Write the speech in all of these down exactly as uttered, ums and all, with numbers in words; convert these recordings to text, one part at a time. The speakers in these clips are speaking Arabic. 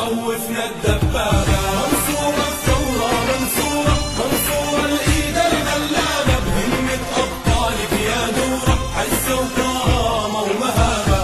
خوفنا الدبابة. منصورة الثورة منصورة منصورة الإيد الغلابة، بهمة أبطالك يا نورة عزة وكرامة ومهابة.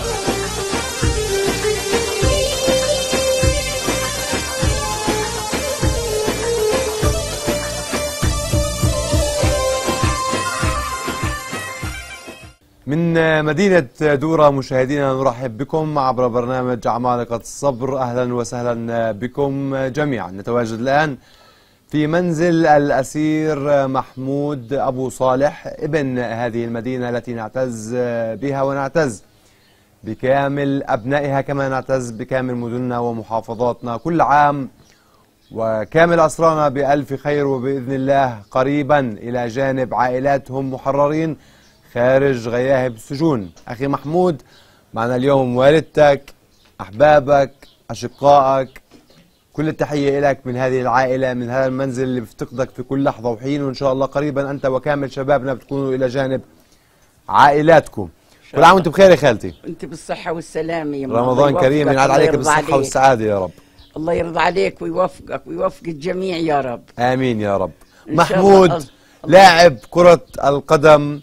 من مدينة دورة مشاهدينا نرحب بكم عبر برنامج عمالقة الصبر. أهلا وسهلا بكم جميعا. نتواجد الآن في منزل الأسير محمود أبو صالح ابن هذه المدينة التي نعتز بها ونعتز بكامل أبنائها كما نعتز بكامل مدننا ومحافظاتنا. كل عام وكامل أسرانا بألف خير، وبإذن الله قريبا إلى جانب عائلاتهم محررين خارج غياهب السجون. أخي محمود، معنا اليوم والدتك، أحبابك، أشقائك، كل التحية لك من هذه العائلة، من هذا المنزل اللي بيفتقدك في كل لحظة وحين، وإن شاء الله قريبا أنت وكامل شبابنا بتكونوا إلى جانب عائلاتكم. كل عام وأنت بخير يا خالتي. أنت بالصحة والسلامة يا رمضان كريم، ينعاد عليك بالصحة والسعادة يا رب. الله يرضى عليك ويوفقك ويوفق الجميع يا رب. آمين يا رب. محمود لاعب كرة القدم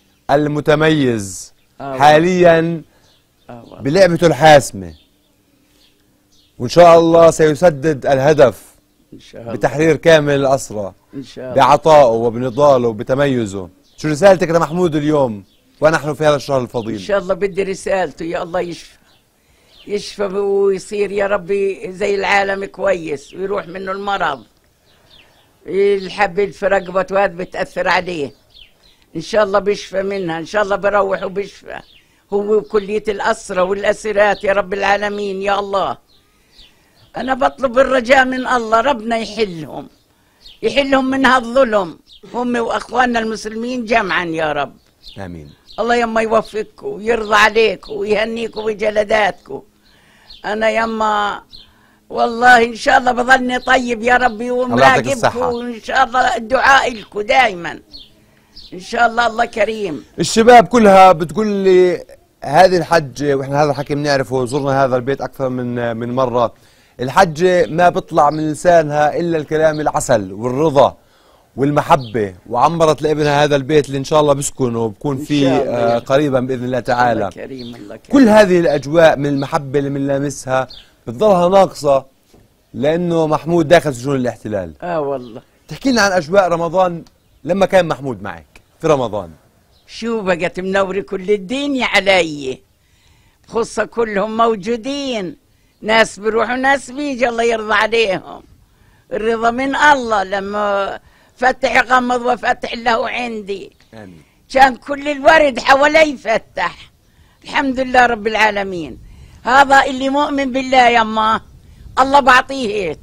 المتميز آه حاليا آه بلعبته الحاسمة، وإن شاء الله سيسدد الهدف إن شاء الله بتحرير كامل الأسرى إن شاء الله، بعطائه وبنضاله وبتميزه. شو رسالتك لمحمود اليوم ونحن في هذا الشهر الفضيل؟ إن شاء الله بدي رسالته يا الله يشفى يشفى ويصير يا ربي زي العالم كويس، ويروح منه المرض. الحبل في رقبته هذا بتأثر عليه، إن شاء الله بيشفى منها، إن شاء الله بروح وبيشفى هو وكلية الأسرى والأسيرات يا رب العالمين. يا الله أنا بطلب الرجاء من الله، ربنا يحلهم يحلهم من هالظلم، هم وأخواننا المسلمين جمعا يا رب. آمين. الله يما يوفقكم ويرضى عليكم ويهنيكم بجلداتكم. أنا يما والله إن شاء الله بظلني طيب يا ربي ومراقبكم، وإن شاء الله الدعاء لكم دائما إن شاء الله. الله كريم. الشباب كلها بتقول لي هذه الحجة، وإحنا هذا الحكي بنعرفه، زرنا هذا البيت أكثر من من مرة، الحجة ما بيطلع من لسانها إلا الكلام العسل والرضا والمحبة، وعمرت لابنها هذا البيت اللي إن شاء الله بسكنه وبكون فيه آه قريبا بإذن الله تعالى. الله كريم. الله كريم. كل هذه الأجواء من المحبة اللي بنلامسها بتضلها ناقصة لأنه محمود داخل سجون الاحتلال. آه والله. تحكي لنا عن أجواء رمضان لما كان محمود معك في رمضان. شو بقت منورة كل الدنيا علي، خصة كلهم موجودين، ناس بيروحوا ناس بيجي، الله يرضى عليهم. الرضا من الله، لما فتح غمض وفتح له عندي. آمين. كان كل الورد حوالي يفتح، الحمد لله رب العالمين. هذا اللي مؤمن بالله يما الله بعطيه هيك،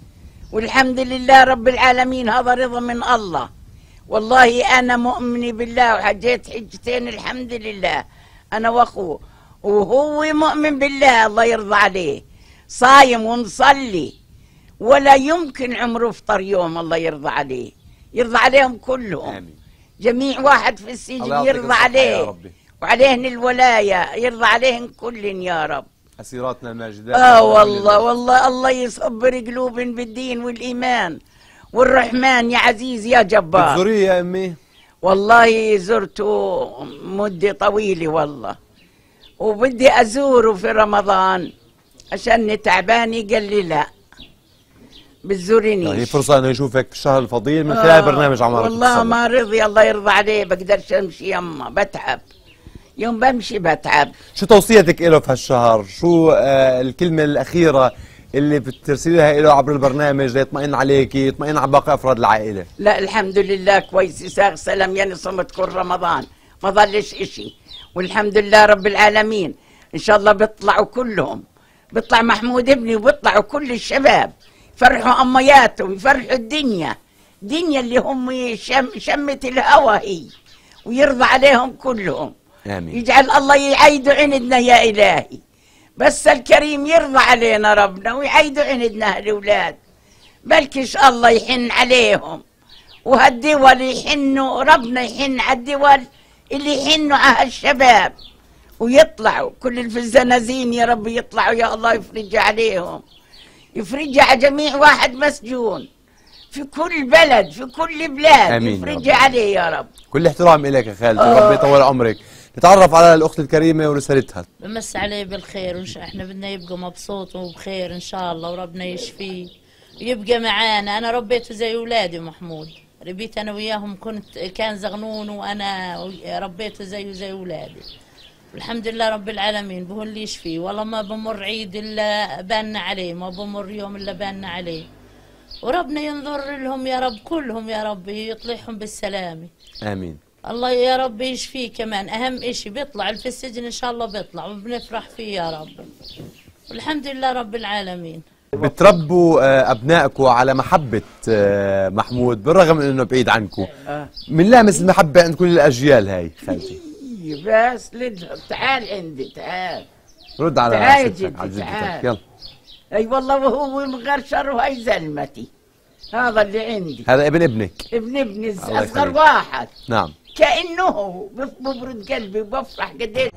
والحمد لله رب العالمين. هذا رضا من الله. والله أنا مؤمنة بالله وحجيت حجتين الحمد لله أنا وأخوه، وهو مؤمن بالله الله يرضى عليه، صايم ونصلي ولا يمكن عمره فطر يوم. الله يرضى عليه، يرضى عليهم كلهم. آمين. جميع واحد في السجن يرضى عليه وعليهن الولاية، يرضى عليهن كلن يا رب. أسيراتنا الماجدات. آه والله والله الله يصبر قلوبن بالدين والإيمان والرحمن يا عزيز يا جبار. بتزوريه يا أمي؟ والله زرته مدة طويلة والله، وبدي أزوره في رمضان عشان تعباني. قال لي لا بتزورينيش. يعني فرصة أنه يشوفك في الشهر الفضيل من خلال آه برنامج عمالقة الصبر. والله ما رضي الله يرضى عليه، بقدرش أمشي يما، بتعب يوم بمشي بتعب. شو توصيتك له في هالشهر؟ شو آه الكلمة الأخيرة اللي بترسليها له عبر البرنامج ليطمئن عليكي، يطمئن على باقي أفراد العائلة؟ لا الحمد لله كويس، يساق سلام، يعني صمت كل رمضان ما ظلش إشي، والحمد لله رب العالمين. إن شاء الله بيطلعوا كلهم، بيطلع محمود ابني وبيطلعوا كل الشباب، يفرحوا أمياتهم، يفرحوا الدنيا دنيا اللي هم شم شمة الهوى هي، ويرضى عليهم كلهم. آمين. يجعل الله يعيدوا عندنا يا إلهي، بس الكريم يرضى علينا ربنا ويعيدوا عندنا الأولاد، بلكش الله يحن عليهم، وهالدول يحنوا، ربنا يحن على الدول اللي يحنوا على الشباب ويطلعوا كل في الزنازين يا رب، يطلعوا يا الله يفرج عليهم، يفرجها على جميع واحد مسجون في كل بلد في كل بلاد. آمين. يفرجها عليه يا رب. كل احترام إليك يا خالتي، آه. ربي يطول عمرك. نتعرف على الأخت الكريمة ورسالتها. بمس عليه بالخير، وإن احنا بدنا يبقى مبسوط وبخير ان شاء الله، وربنا يشفيه ويبقى معانا. انا ربيته زي اولادي محمود، ربيت انا وياهم، كنت كان زغنون وانا ربيته زيه زي اولادي. الحمد لله رب العالمين، بهو اللي يشفيه. والله ما بمر عيد الا بان عليه، ما بمر يوم الا بان عليه. وربنا ينظر لهم يا رب كلهم، يا رب يطلعهم بالسلامه. آمين. الله يا رب يشفيه. كمان اهم اشي بيطلع في السجن ان شاء الله، بيطلع وبنفرح فيه يا رب. والحمد لله رب العالمين. بتربوا آه، أبنائكم على محبة آه، محمود بالرغم من إنه بعيد عنكم. آه. من لامس المحبة عند كل الأجيال هاي خالتي. بس لد- تعال عندي تعال. رد على تعال ستك، جدي، على جدتك، تعال. يلا. اي والله وهو مغرشر وهي زلمتي. هذا اللي عندي هذا ابن ابنك. ابن ابني الله اصغر يخليك. واحد. نعم. كأنه هو بف- ببرد قلبي وبفرح قديش.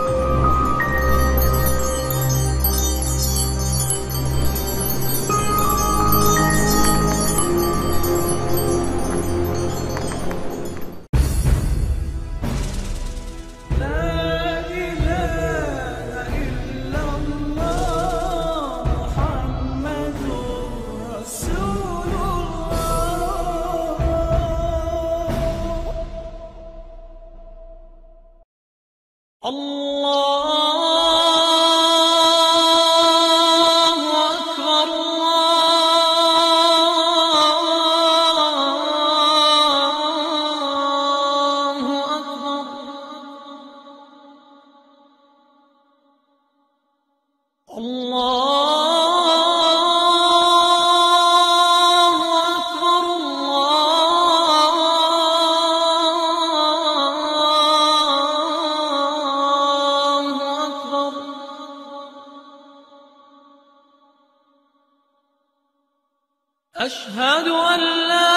أشهد أن لا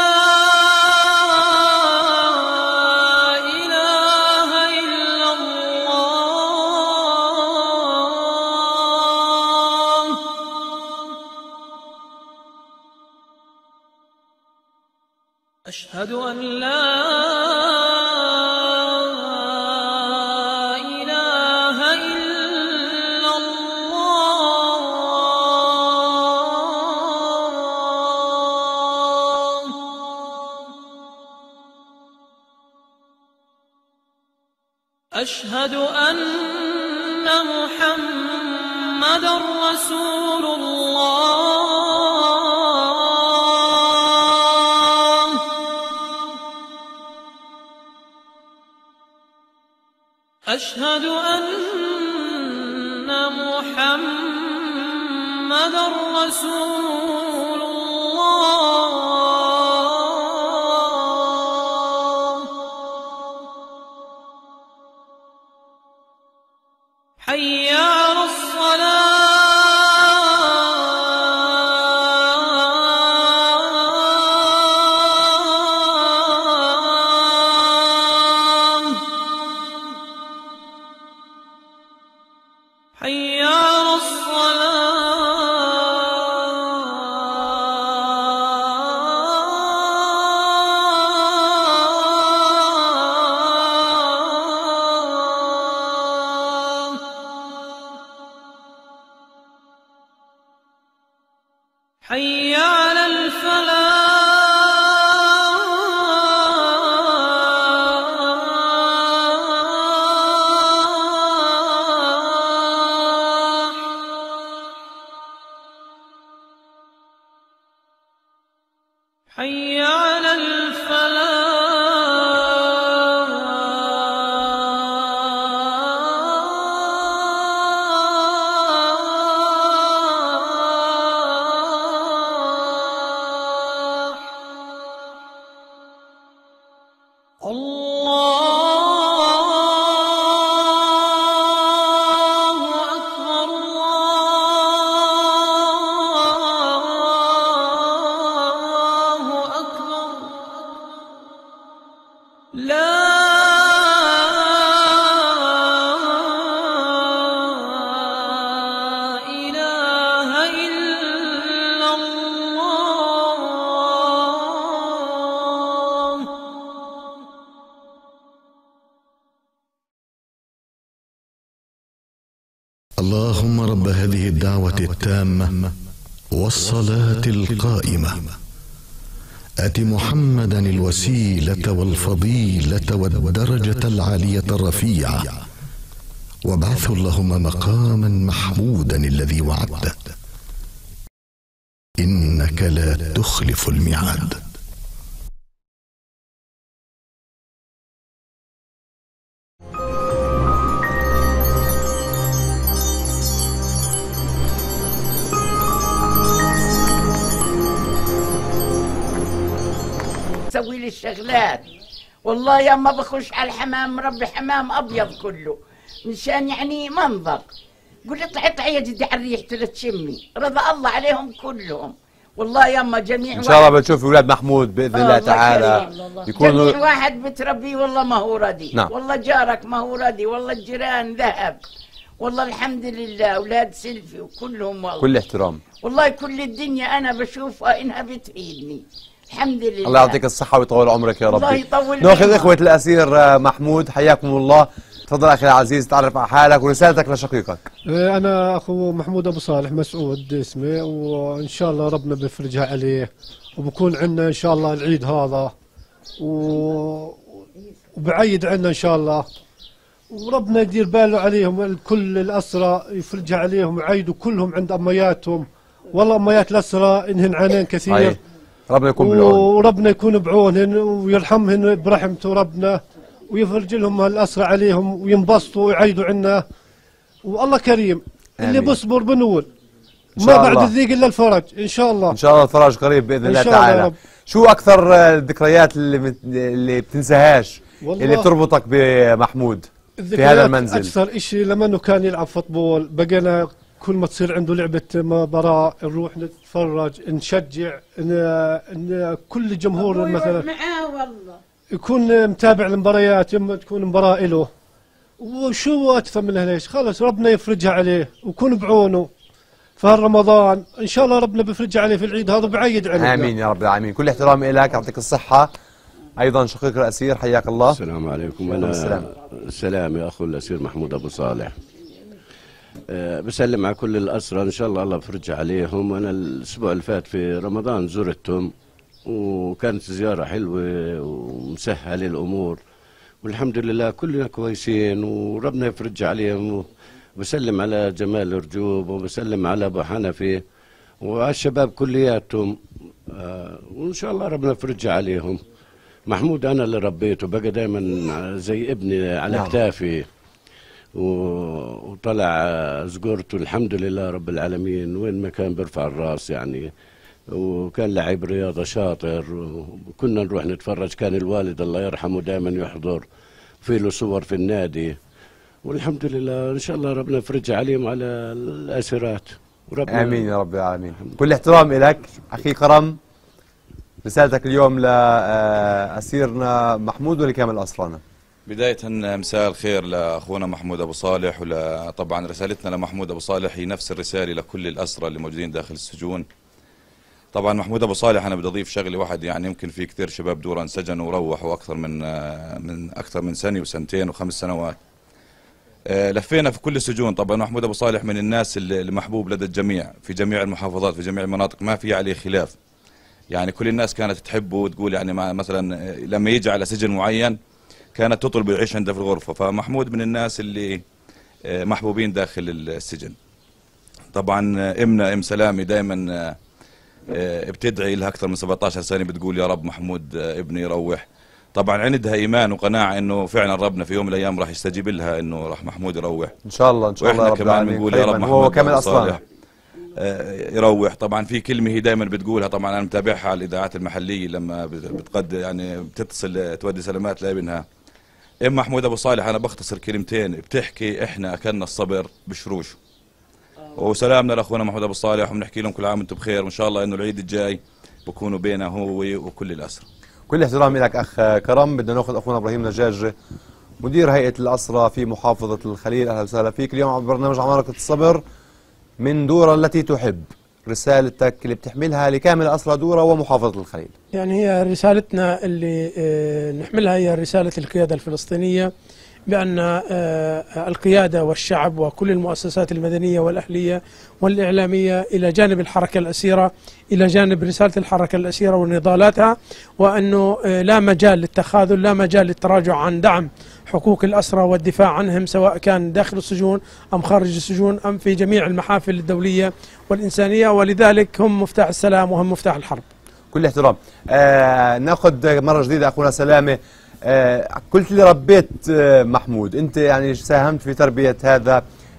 إله إلا الله. أشهد أن لا إله إلا الله. أشهد أن محمدًا رسول الله. أشهد أن محمدًا رسول الله. حي على الصلاة. حي على الصلاة. حي على الفلاح. حي على الفلاح. الله أكبر. الله أكبر. هذه الدعوة التامة والصلاة القائمة آت محمدا الوسيلة والفضيلة والدرجة العالية الرفيعة وابعثه اللهم مقاما محمودا الذي وعدته إنك لا تخلف الميعاد. سوي لي الشغلات والله يا ما بخش على الحمام مربي حمام ابيض كله مشان يعني منظر. قول لي اطلعي اطلعي يا جدي على الريح تشمي. رضى الله عليهم كلهم والله يما جميع ان شاء الله بتشوفي اولاد محمود باذن الله تعالى يكونوا جميع واحد بتربيه والله ما هو ردي. نعم. والله جارك ما هو ردي والله الجيران ذهب والله الحمد لله اولاد سلفي وكلهم والله كل احترام والله كل الدنيا انا بشوفها انها بتفيدني الحمد لله. الله يعطيك الصحة ويطول عمرك يا ربي. الله يطول ناخذ إخوة الأسير محمود حياكم الله. تفضل أخي العزيز تعرف على حالك ورسالتك لشقيقك. أنا أخو محمود أبو صالح مسعود اسمي وإن شاء الله ربنا بيفرجها عليه وبكون عندنا إن شاء الله العيد هذا و... وبعيد عنا إن شاء الله وربنا يدير باله عليهم كل الأسرى يفرجها عليهم ويعيدوا كلهم عند أمياتهم. والله أميات الأسرى إنهن عانين كثير. أي. ربنا يكون بعون وربنا يكون بعونهن ويرحمهن برحمته ربنا ويفرج لهم الأسرى عليهم وينبسطوا ويعيدوا عنا والله كريم. اللي بصبر بنول ما بعد الضيق الا الفرج ان شاء الله. ان شاء الله الفرج قريب باذن الله تعالى. شو اكثر الذكريات اللي مت... اللي بتنساهاش اللي بتربطك بمحمود في هذا المنزل؟ اكثر شيء لما انه كان يلعب فوتبول بقينا كل ما تصير عنده لعبه مباراه نروح نتفرج نشجع إن... إن كل الجمهور مثلا معاه والله يكون متابع المباريات يما تكون مباراه له وشو اكثر من ليش خلص ربنا يفرجها عليه ويكون بعونه في رمضان ان شاء الله ربنا بيفرجها عليه في العيد هذا بعيد عنه. امين يا رب العالمين. كل احترامي لك يعطيك الصحه. ايضا شقيق الاسير حياك الله. السلام عليكم. انا السلام. السلام يا اخو الاسير محمود ابو صالح. أه بسلم على كل الاسرى ان شاء الله الله بفرجها عليهم. انا الاسبوع اللي فات في رمضان زرتهم وكانت زياره حلوه ومسهله الامور والحمد لله كلنا كويسين وربنا يفرج عليهم. وبسلم على جمال رجوب وبسلم على ابو حنفي وعلى الشباب كلياتهم آه وان شاء الله ربنا يفرج عليهم. محمود انا اللي ربيته بقى دائما زي ابني على نعم. كتافي وطلع زقورته الحمد لله رب العالمين وين ما كان بيرفع الراس يعني. وكان لعيب رياضه شاطر وكنا نروح نتفرج. كان الوالد الله يرحمه دائما يحضر في له صور في النادي والحمد لله ان شاء الله ربنا يفرج عليهم على الاسيرات. امين يا رب العالمين. كل احترام لك اخي كرم. رسالتك اليوم لاسيرنا محمود ولكامل اسرانا. بداية مساء الخير لاخونا محمود ابو صالح وطبعا رسالتنا لمحمود ابو صالح هي نفس الرساله لكل الاسرى اللي موجودين داخل السجون. طبعا محمود ابو صالح انا بدي اضيف شغله واحد يعني يمكن في كثير شباب دورا انسجنوا وروحوا اكثر من من اكثر من سنه وسنتين وخمس سنوات. لفينا في كل السجون. طبعا محمود ابو صالح من الناس اللي محبوب لدى الجميع في جميع المحافظات في جميع المناطق ما في عليه خلاف. يعني كل الناس كانت تحبه وتقول يعني مثلا لما يجي على سجن معين كانت تطلب يعيش عنده في الغرفه. فمحمود من الناس اللي محبوبين داخل السجن. طبعا امنا ام سلامي دائما بتدعي لها اكثر من سبعة عشر سنه بتقول يا رب محمود ابني يروح. طبعا عندها ايمان وقناعه انه فعلا ربنا في يوم من الايام راح يستجيب لها انه راح محمود يروح ان شاء الله ان شاء الله. واحنا كمان بنقول يا رب محمود هو كمان اصلا يروح. طبعا في كلمه هي دائما بتقولها طبعا انا متابعها على الاذاعات المحليه لما بتقد يعني بتتصل تودي سلامات لابنها. ام محمود ابو صالح انا بختصر كلمتين بتحكي احنا اكلنا الصبر بشروشه. وسلامنا لاخونا محمود ابو صالح وبنحكي لهم كل عام وانتم بخير وان شاء الله انه العيد الجاي بكونوا بينه هو وكل الاسرى. كل احترامي لك اخ كرم. بدنا ناخذ اخونا ابراهيم نجاج مدير هيئه الاسرى في محافظه الخليل. اهلا وسهلا فيك اليوم على برنامج عمالقه الصبر من دورة التي تحب. رسالتك اللي بتحملها لكامل أسرى دورة ومحافظة الخليل. يعني هي رسالتنا اللي نحملها هي رسالة القيادة الفلسطينية بأن القيادة والشعب وكل المؤسسات المدنية والأهلية والإعلامية إلى جانب الحركة الأسيرة، إلى جانب رسالة الحركة الأسيرة ونضالاتها، وأنه لا مجال للتخاذل، لا مجال للتراجع عن دعم حقوق الأسرى والدفاع عنهم، سواء كان داخل السجون أم خارج السجون أم في جميع المحافل الدولية والإنسانية، ولذلك هم مفتاح السلام وهم مفتاح الحرب. كل احترام. آه ناخذ مرة جديدة أخونا سلامة. آه قلت لي ربيت آه محمود، أنت يعني ساهمت في تربية هذا آه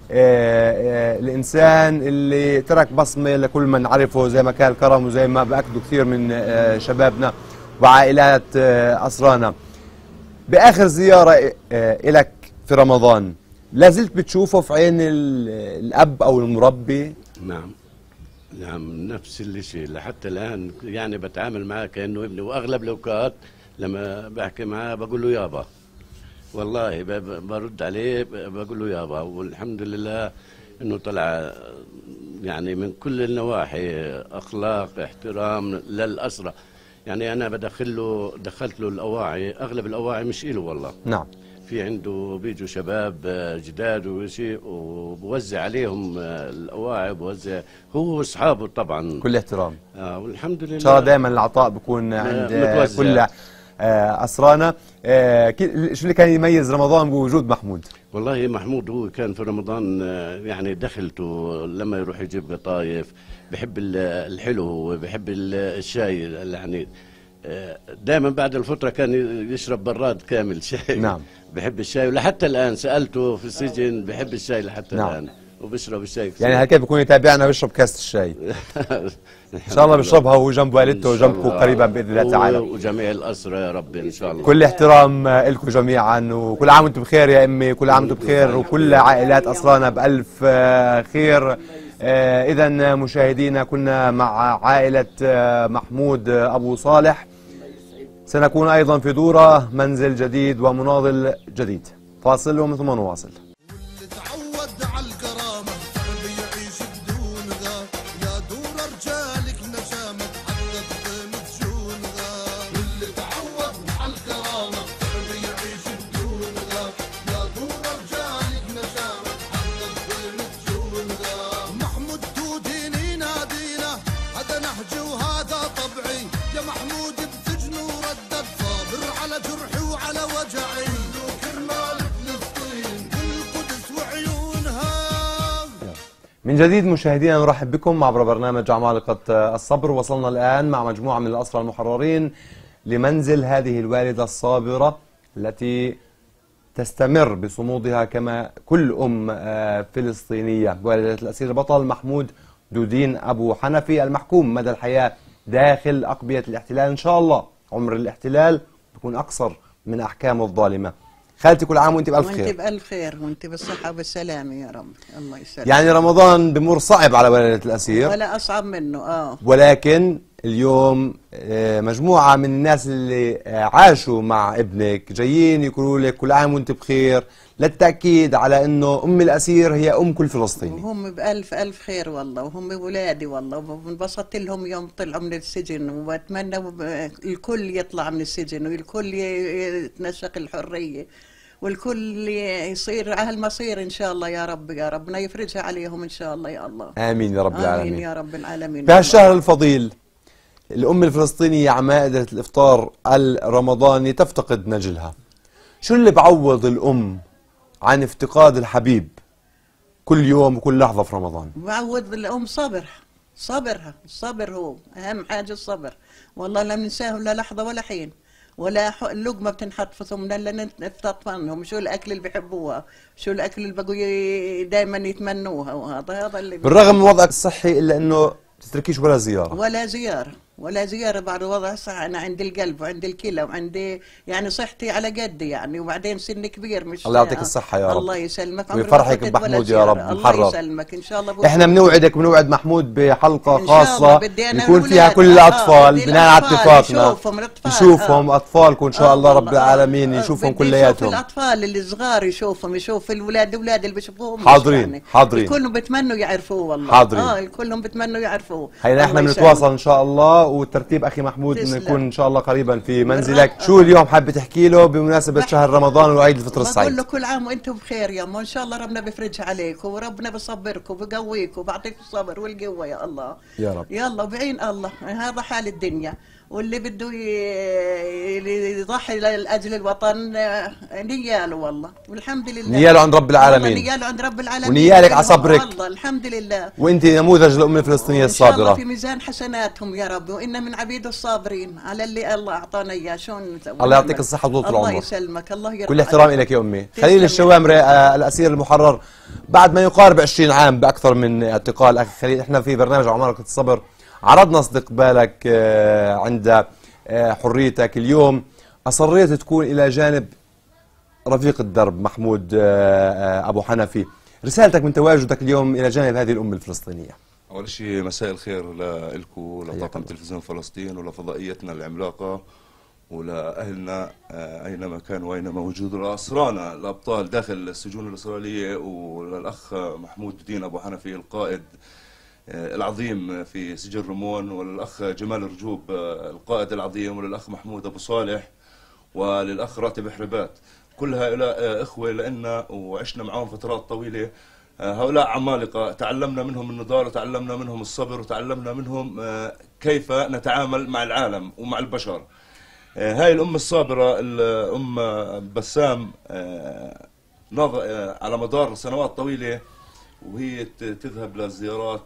آه الإنسان اللي ترك بصمة لكل من عرفه، زي ما كان الكرم وزي ما بأكدوا كثير من آه شبابنا وعائلات آه أسرانا. بآخر زيارة آه لك في رمضان لازلت بتشوفه في عين الأب أو المربي؟ نعم نعم، نفس الشيء لحتى الآن، يعني بتعامل معاه كأنه ابني، وأغلب الأوقات لما بحكي معاه بقول له يابا، والله برد عليه بقول له يابا. والحمد لله انه طلع يعني من كل النواحي، اخلاق، احترام للاسرى. يعني انا بدخل له دخلت له الاواعي، اغلب الاواعي مش إله والله. نعم. في عنده بيجوا شباب جداد وشيء، وبوزع عليهم الاواعي، بوزع هو واصحابه طبعا. كل احترام. اه والحمد لله. ان شاء الله دائما العطاء بيكون عند متوزع. كل أسرانا. شو اللي كان يميز رمضان بوجود محمود؟ والله محمود هو كان في رمضان يعني دخلته لما يروح يجيب قطايف، بحب الحلو، وبحب الشاي، يعني دائما بعد الفطرة كان يشرب براد كامل شاي. نعم. بحب الشاي، ولحتى الآن سألته في السجن بحب الشاي لحتى نعم. الآن وبيشرب الشاي كثير. يعني هكذا بيكون يتابعنا ويشرب كاسة الشاي. ان شاء الله بيشربها وهو جنب والدته وجنبكم قريبا باذن الله تعالى، وجميع الاسرى يا رب ان شاء الله. كل احترام لكم جميعا، وكل عام وانتم بخير يا امي، كل عام وانتم بخير، وكل عائلات اسرانا بالف خير. اذا مشاهدينا كنا مع عائله محمود ابو صالح، سنكون ايضا في دوره منزل جديد ومناضل جديد. فاصل ومن ثم نواصل. من جديد مشاهدينا نرحب بكم عبر برنامج عمالقة الصبر. وصلنا الآن مع مجموعة من الأسرى المحررين لمنزل هذه الوالدة الصابرة التي تستمر بصمودها كما كل أم فلسطينية، والدة الأسير البطل محمود دودين أبو حنفي المحكوم مدى الحياة داخل أقبية الاحتلال. إن شاء الله عمر الاحتلال يكون أقصر من أحكامه الظالمة. خالتي كل عام وانت بألف خير. وانت بألف خير وانت بالصحة والسلامة يا رب. الله يسلمك. يعني رمضان بمر صعب على والدة الأسير ولا أصعب منه. اه ولكن اليوم مجموعة من الناس اللي عاشوا مع ابنك جايين يقولوا لك كل عام وانت بخير، للتأكيد على انه ام الأسير هي ام كل فلسطيني. وهم بألف ألف خير والله، وهم ولادي والله، وانبسطت لهم يوم طلعوا من السجن، واتمنى الكل يطلع من السجن والكل يتنشق الحرية والكل يصير على المصير ان شاء الله يا رب. يا ربنا يفرجها عليهم ان شاء الله يا الله. امين يا رب العالمين. امين يا رب العالمين. بهالشهر الفضيل الأم الفلسطينية على مائدة الإفطار الرمضاني تفتقد نجلها. شو اللي بعوض الأم عن افتقاد الحبيب كل يوم وكل لحظة في رمضان؟ بعوض الأم صبر، صبرها، الصبر هو أهم حاجة، الصبر. والله لا ننساه ولا لحظة ولا حين، ولا اللقمة بتنحط في ثمنا الا نستطفنهم. شو الأكل اللي بيحبوها، شو الأكل اللي بقوا دائما يتمنوها، وهذا هذا اللي بالرغم من وضعك الصحي إلا أنه تتركيش ولا زيارة ولا زيارة ولا زيارة بعد وضع صح. أنا عندي القلب وعندي الكلى وعندي يعني صحتي على قدي يعني، وبعدين سن كبير مش الله يعطيك الصحة يا رب. الله يسلمك ويفرحك بمحمود يا رب محرر. الله يسلمك إن شاء الله. إحنا بنوعدك بنوعد محمود بحلقة خاصة يكون فيها كل الأطفال آه بناء على اتفاقنا، يشوفهم الأطفال، يشوفهم آه. أطفالكم إن شاء الله رب العالمين آه يشوفهم آه كلياتهم. يشوف الأطفال اللي صغار يشوفهم، يشوف الأولاد أولاد اللي بيشوفوهم حاضرين يعني. حاضرين كلهم بتمنوا يعرفوه والله. حاضرين آه كلهم بتمنوا يعرفوه. هينا إحنا بنتواصل إن شاء الله والترتيب اخي محمود تسلم. نكون ان شاء الله قريبا في منزلك. شو اليوم حابه تحكي له بمناسبه شهر رمضان وعيد الفطر بقول السعيد؟ له كل عام وانتم بخير يا أمه، ان شاء الله ربنا بيفرجها عليكم وربنا بيصبركم وبيقويكم وبيعطيكم الصبر والقوه يا الله. يا رب. يلا بعين الله، هذا حال الدنيا، واللي بده ي- يضحي لاجل الوطن نياله والله، والحمد لله. نياله عند رب العالمين. والله نياله عند رب العالمين. ونيالك على صبرك. والله الحمد لله. وانت نموذج للامه الفلسطينيه ان شاء الله الصابره. في ميزان حسناتهم يا رب، وإن من عبيد الصابرين على اللي الله اعطانا اياه. شلون نسوي؟ الله يعطيك الصحه وطول العمر. الله يسلمك، الله يرضى كل احترام عليك. لك يا امي. تسلم خليل يا الشوامري آه الاسير المحرر بعد ما يقارب عشرين عام باكثر من اعتقال. اخي خليل، احنا في برنامج عمالقه الصبر عرضنا استقبالك آه عند آه حريتك. اليوم اصريت تكون الى جانب رفيق الدرب محمود آه آه ابو حنفي. رسالتك من تواجدك اليوم الى جانب هذه الامه الفلسطينيه. أول شيء مساء الخير لكم ولطاقم تلفزيون فلسطين ولفضائيتنا العملاقة ولأهلنا أينما كانوا وأينما وجودوا، لأسرانا الأبطال داخل السجون الإسرائيلية، وللأخ محمود الدين أبو حنفي القائد العظيم في سجن رمون، وللأخ جمال رجوب القائد العظيم، وللأخ محمود أبو صالح، وللأخ راتب حربات. كل هؤلاء إخوة لنا وعشنا معهم فترات طويلة. هؤلاء عمالقة تعلمنا منهم النضال وتعلمنا منهم الصبر وتعلمنا منهم كيف نتعامل مع العالم ومع البشر. هاي الأم الصابرة الأم بسام على مدار سنوات طويلة وهي تذهب لزيارات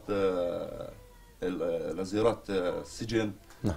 لزيارات السجن. نعم.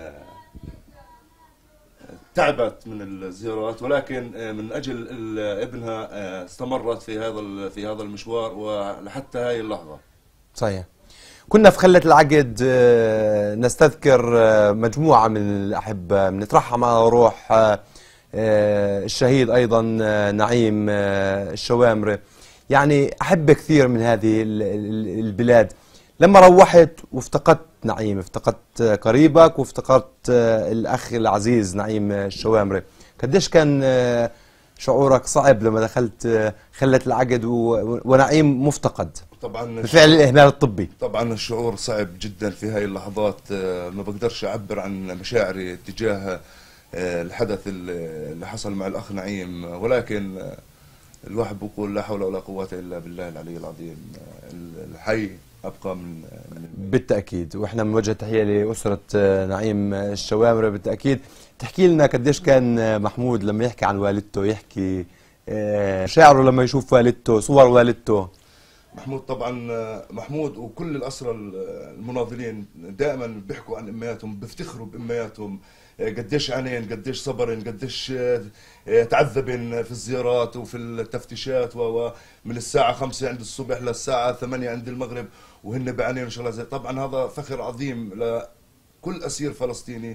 تعبت من الزيارات، ولكن من اجل ابنها استمرت في هذا في هذا المشوار ولحتى هاي اللحظه. صحيح. كنا في خلة العقد نستذكر مجموعه من الاحبه، بنترحم على روح الشهيد ايضا نعيم الشوامري. يعني احب كثير من هذه البلاد. لما روحت وافتقدت نعيم، افتقدت قريبك وافتقدت الأخ العزيز نعيم الشوامري، قديش كان شعورك صعب لما دخلت خلة العقد ونعيم مفتقد طبعا بفعل الإهمال الطبي؟ طبعا الشعور صعب جدا في هاي اللحظات. ما بقدرش أعبر عن مشاعري تجاه الحدث اللي حصل مع الأخ نعيم، ولكن الواحد بيقول لا حول ولا قوة إلا بالله العلي العظيم. الحي أبقى من, من بالتأكيد. وإحنا بنوجه تحية لأسرة نعيم الشوامري بالتأكيد. تحكي لنا قديش كان محمود لما يحكي عن والدته، يحكي شعره لما يشوف والدته، صور والدته؟ محمود طبعا محمود وكل الأسرى المناضلين دائما بيحكوا عن أمياتهم، بيفتخروا بأمياتهم، قديش عانين، قديش صبرن، قديش تعذبن في الزيارات وفي التفتيشات، ومن الساعة خمسة عند الصبح للساعة ثمانية عند المغرب وهن بعانين إن شاء الله. زي طبعا هذا فخر عظيم لكل أسير فلسطيني،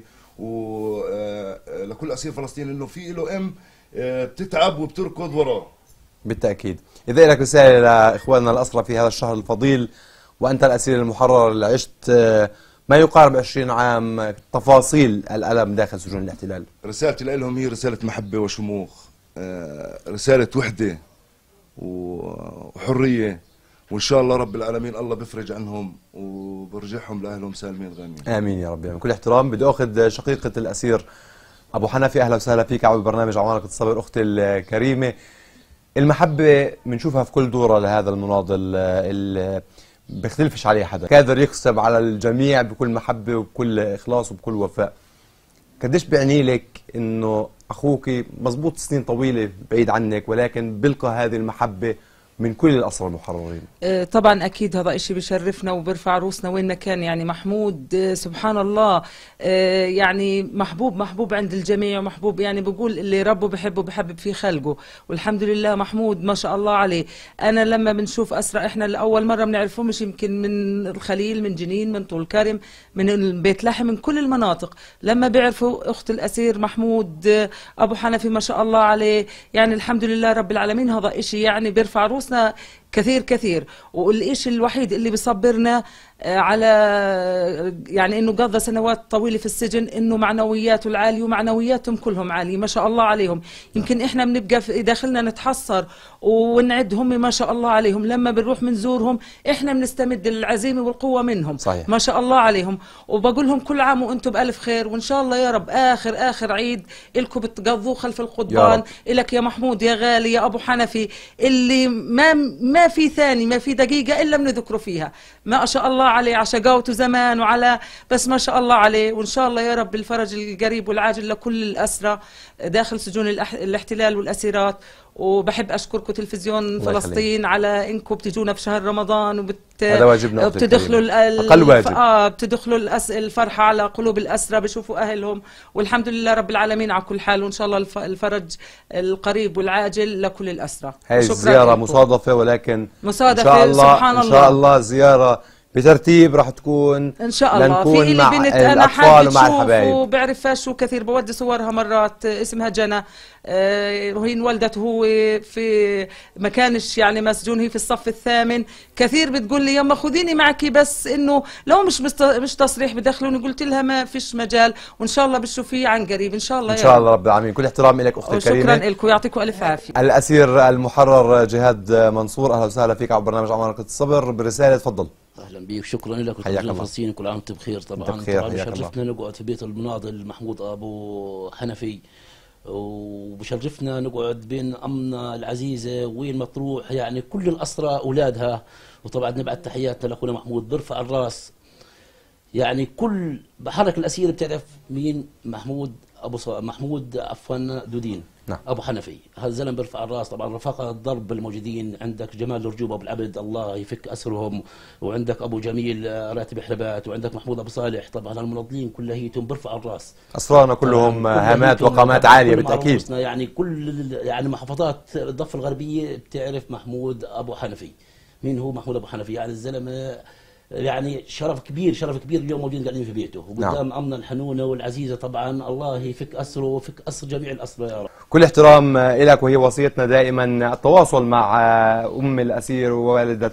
ولكل أسير فلسطيني إنه في له أم بتتعب وبتركض وراه. بالتأكيد. إذا لك رسالة لإخواننا الأسرى في هذا الشهر الفضيل وأنت الأسير المحرر اللي عشت ما يقارب عشرين عام تفاصيل الألم داخل سجون الاحتلال، رسالتي لهم هي رسالة محبة وشموخ، رسالة وحدة وحرية، وإن شاء الله رب العالمين الله بيفرج عنهم وبرجعهم لأهلهم سالمين غانمين. آمين يا رب. يعني كل احترام بدي أخذ شقيقة الأسير أبو حنفي. أهلا وسهلا فيك على برنامج عمالقة الصبر أختي الكريمة. المحبة بنشوفها في كل دورة لهذا المناضل اللي بيختلفش عليه حدا، قادر يكسب على الجميع بكل محبة وبكل إخلاص وبكل وفاء. قديش بيعني لك إنه أخوك مزبوط سنين طويلة بعيد عنك ولكن بلقى هذه المحبة من كل الأسرى المحررين؟ طبعا أكيد هذا إشي بشرفنا وبرفع روسنا وين ما كان. يعني محمود سبحان الله يعني محبوب محبوب عند الجميع، ومحبوب يعني بقول اللي ربه بحبه بحبب فيه خلقه، والحمد لله محمود ما شاء الله عليه. أنا لما بنشوف أسرى إحنا لأول مرة بنعرفهم مش يمكن من الخليل، من جنين، من طول كرم، من بيت لحم، من كل المناطق. لما بيعرفوا أخت الأسير محمود أبو حنفي ما شاء الله عليه، يعني الحمد لله رب العالمين. هذا إشي يعني بيرفع روسنا كثير كثير. والإشي الوحيد اللي بيصبرنا على يعني انه قضى سنوات طويله في السجن انه معنوياته العاليه ومعنوياتهم كلهم عاليه ما شاء الله عليهم. يمكن احنا بنبقى في داخلنا نتحسر ونعد هم ما شاء الله عليهم، لما بنروح بنزورهم احنا بنستمد العزيمه والقوه منهم. صحيح. ما شاء الله عليهم. وبقول لهم كل عام وانتم بالف خير، وان شاء الله يا رب اخر اخر عيد الكم بتقضوه خلف القضبان. الك يا محمود يا غالي يا ابو حنفي اللي ما ما في ثاني ما في دقيقه الا بنذكره فيها. ما شاء الله عليه على شقاوته زمان وعلى بس ما شاء الله عليه. وان شاء الله يا رب الفرج القريب والعاجل لكل الاسرى داخل سجون الاحتلال والاسيرات. وبحب اشكركم تلفزيون فلسطين على انكم بتجونا في شهر رمضان وبت هذا واجبنا بتدخلوا ال... اقل واجب اه بتدخلوا الأس... الفرحه على قلوب الاسرى، بشوفوا اهلهم. والحمد لله رب العالمين على كل حال. وان شاء الله الف... الفرج القريب والعاجل لكل الاسرى. هاي الزياره مصادفه ولكن مصادفه إن شاء الله سبحان الله ان شاء الله زياره بترتيب راح تكون ان شاء الله. لنكون في مع اللي بنت انا الاطفال ومع حابه الحبايب وبعرفها شو كثير بودي صورها مرات. اسمها جنى آه وهي انولدت هو في مكانش يعني مسجون، هي في الصف الثامن. كثير بتقول لي يما خذيني معك بس انه لو مش مش تصريح بدخلوني. قلت لها ما فيش مجال وان شاء الله بتشوفيه عن قريب ان شاء الله. ان شاء الله رب العالمين. كل احترام لك اختي الكريمه. شكرا لكم يعطيكم الف عافيه. الاسير المحرر جهاد منصور اهلا وسهلا فيك على برنامج عمالقه الصبر برساله. تفضل. اهلا بك. شكرا لك وتحية فلسطين. كل عام وانتم بخير. طبعا بخير. طبعا بشرفنا نقعد في بيت المناضل محمود ابو حنفي، وبشرفنا نقعد بين امنا العزيزه وين مطروح يعني كل الاسرى اولادها. وطبعا نبعث تحياتنا لاخونا محمود برفع الراس. يعني كل بحرك الاسير بتعرف مين محمود ابو ص... محمود عفوا دودين. نعم. ابو حنفي هذا الزلم بيرفع الراس. طبعا رفقاء الضرب الموجودين عندك جمال الرجوب ابو العبد الله يفك اسرهم، وعندك ابو جميل راتب حلبات، وعندك محمود ابو صالح. طبعا المنظمين كليتهم بيرفعوا الراس. اسرانا كلهم هامات وقامات عاليه بالتاكيد. يعني كل يعني محافظات الضفه الغربيه بتعرف محمود ابو حنفي. مين هو محمود ابو حنفي؟ يعني الزلمه يعني شرف كبير شرف كبير اليوم موجودين قاعدين في بيته وقدام نعم. امنا الحنونه والعزيزه. طبعا الله يفك اسره ويفك اسر جميع الاسرى يا رب. كل احترام لك، وهي وصيتنا دائما التواصل مع ام الاسير ووالده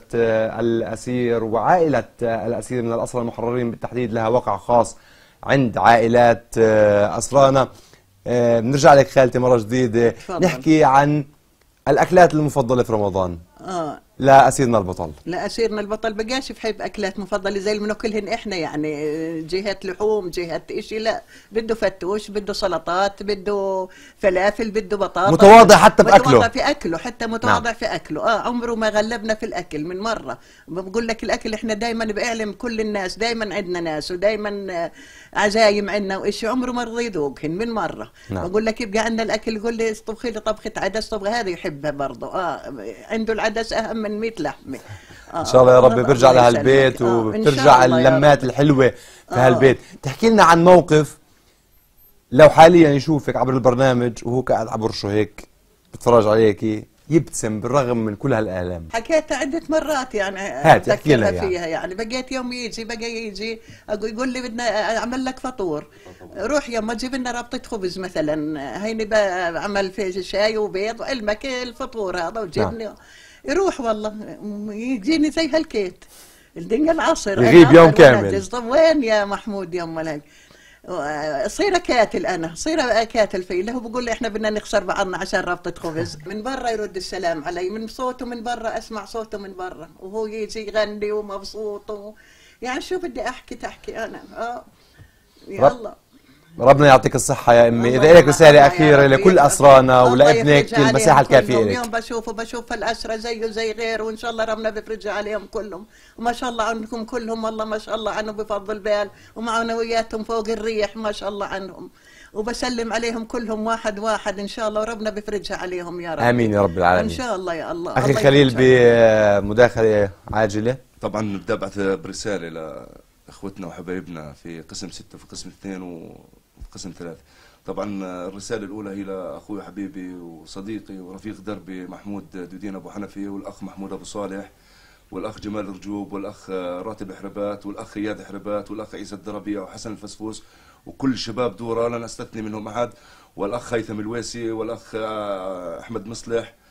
الاسير وعائله الاسير من الاسرى المحررين بالتحديد. لها وقع خاص عند عائلات اسرانا. بنرجع لك خالتي مره جديده. فضل. نحكي عن الاكلات المفضله في رمضان. اه لا أسيرنا البطل. لا أسيرنا البطل بقاش بحب أكلات مفضلة زي اللي بناكلهن إحنا، يعني جهة لحوم جهة إشي. لا بده فتوش، بده سلطات، بده فلافل، بده بطاطا. متواضع حتى بأكله. متواضع في أكله حتى متواضع نعم. في أكله. آه عمره ما غلبنا في الأكل من مرة. بقول لك الأكل إحنا دايما بأعلم كل الناس، دايما عندنا ناس ودايما عزايم عندنا وإشي، عمره ما رضي يذوقهن من مرة. نعم. بقول لك يبقى عندنا الأكل يقول لي طبخي لي طبخة عدس، طبخ هذا يحبها برضه. آه عنده العدس أهم من مئة لحمة. آه ان شاء الله يا رب بيرجع لهالبيت آه وبترجع اللمات الحلوه في آه هالبيت. تحكي لنا عن موقف لو حاليا يشوفك عبر البرنامج وهو قاعد على برشه هيك بتفرج عليكي يبتسم بالرغم من كل هالآلام. حكيتها عدة مرات يعني هات احكي لنا يعني. فيها يعني بقيت يوم يجي بقى يجي يقول لي بدنا اعمل لك فطور، روح يما جيب لنا ربطة خبز مثلا، هيني بعمل في شاي وبيض وعلمك الفطور هذا وجبني. نعم. يروح والله يجيني زي هالكيت الدنيا العصر يغيب يوم كامل. طب وين يا محمود يما لك؟ صير كاتل انا صير كاتل فيه. له بقول لي احنا بدنا نخسر بعضنا عشان ربطة خبز. من برا يرد السلام علي، من صوته من برا اسمع صوته من برا وهو يجي يغني ومبسوط و... يعني شو بدي احكي تحكي انا. اه يلا ربنا يعطيك الصحة يا أمي. إذا لك رسالة أخيرة لكل أسرانا ولابنك المساحة الكافية لك. يوم بشوفه بشوف الأسرى زيه زي غيره وإن شاء الله ربنا بيفرج عليهم كلهم وما شاء الله عنكم كلهم والله ما شاء الله عنهم بفضل بال ومعنوياتهم فوق الريح ما شاء الله عنهم، وبسلم عليهم كلهم واحد واحد إن شاء الله وربنا بيفرجها عليهم يا رب. آمين يا رب العالمين. إن شاء الله يا الله. أخي خليل بمداخلة عاجلة. طبعا بدي أبعث برسالة لإخوتنا وحبايبنا في قسم ستة وفي قسم اثنين و قسم ثلاثة. طبعا الرسالة الأولى هي لأخوي حبيبي وصديقي ورفيق دربي محمود دودين أبو حنفي، والأخ محمود أبو صالح، والأخ جمال رجوب، والأخ راتب حربات، والأخ رياض حربات، والأخ عيسى الدربيع وحسن الفسفوس وكل شباب دورة لن أستثني منهم أحد، والأخ هيثم الويسي، والأخ أحمد مصلح.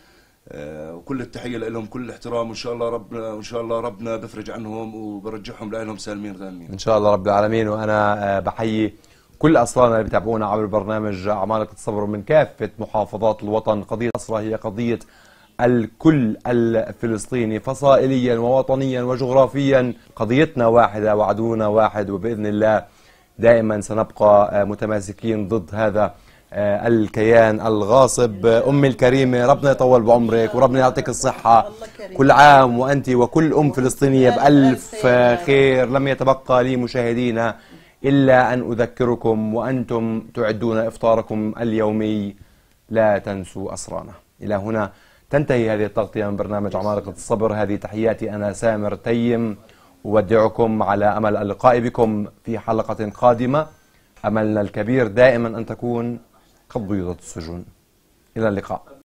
آه، وكل التحيه لهم، كل الاحترام، وان شاء الله ربنا وان شاء الله ربنا بفرج عنهم وبرجعهم لهم سالمين غانمين ان شاء الله رب العالمين. وانا بحيي كل أسرانا اللي بتابعونا عبر برنامج عمالقة الصبر من كافة محافظات الوطن. قضية أسرى هي قضية الكل الفلسطيني فصائليا ووطنيا وجغرافيا. قضيتنا واحدة وعدونا واحد، وبإذن الله دائما سنبقى متماسكين ضد هذا الكيان الغاصب. أمي الكريمة ربنا يطول بعمرك وربنا يعطيك الصحة، كل عام وأنت وكل أم فلسطينية بألف خير. لم يتبقى لي مشاهدينا إلا أن أذكركم وأنتم تعدون إفطاركم اليومي لا تنسوا أسرانا. إلى هنا تنتهي هذه التغطية من برنامج عمالقة الصبر. هذه تحياتي أنا سامر تيم، أودعكم على أمل اللقاء بكم في حلقة قادمة. أملنا الكبير دائما أن تكون قد بيضت السجون. إلى اللقاء.